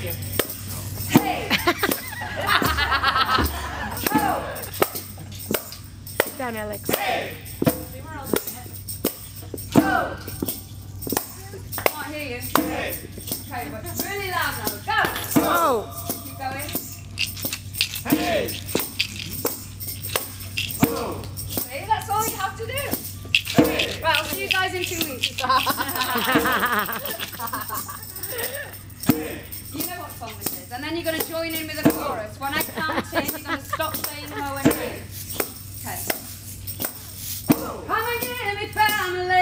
you. Hey! Sit down, Alex. Hey! Go! Can't hear you. Okay, but really loud now. Go! Oh! Keep going. Hey! See, that's all you have to do. Right, I'll see you guys in 2 weeks. You know what song this is. And then you're going to join in with the chorus. When I count 10, you're going to stop saying ho and hey. Okay. Come and get me, family.